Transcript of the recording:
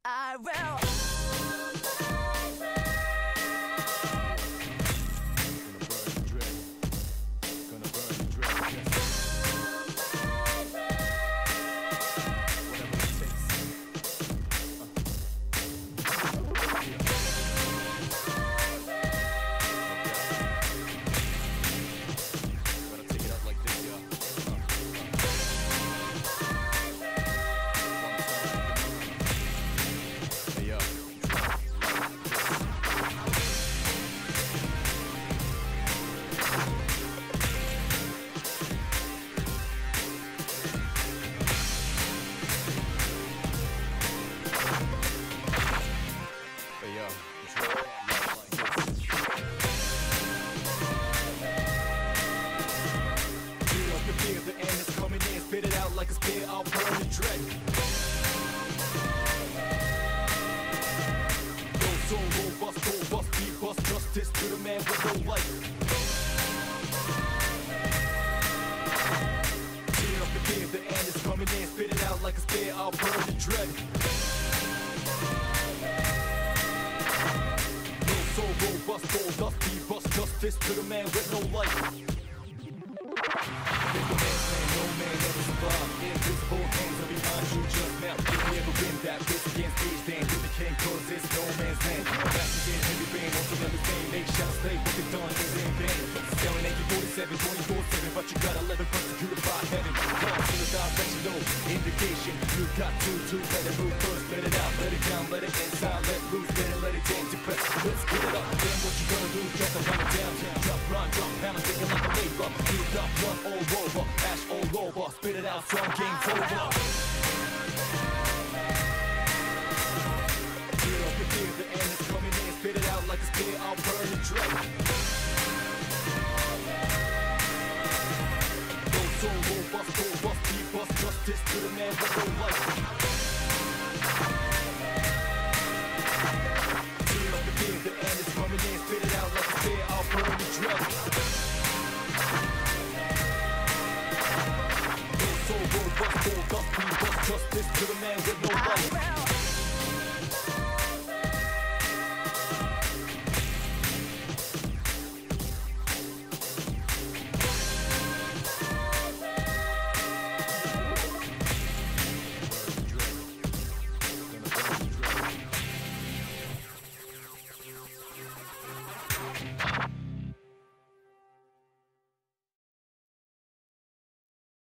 I will. The end is coming in, spit it out like a spear, I'll burn the dread. Go so robust, beat bust, justice to the man with no life. Tear up the beer, the end is coming in, spit it out like a spear, I'll burn the dread. Go so robust, beat bust, justice to the man with no life. No man ever survived. Invisible hands are behind you just now. If you ever been that bitch against stage, then you became cause it's no man's land. Passengers, heavy band, also understand. They shall stay, what they've done is in vain. Staring at you 24/7, but you got 11 persecuted by heaven. Call to the directional indication. You got to let it move first, let it out, let it down, let it inside, let loose, let it dance, you press. Let's get it up, then what you gonna do? Drop the run it down, drop, run, drop, pound, take it like a labor. You drop, run all over, ash all over, spit it out, strong game's over. Tear up your fear, the end is coming in, spit it out like a spear, I'll burn the dread. Go so robust, beat bust, justice to the man with no life. Tear up your fear, the end is coming in, spit it out like a spear, I'll burn the dread. So robust, beat bust, justice to the man with no life.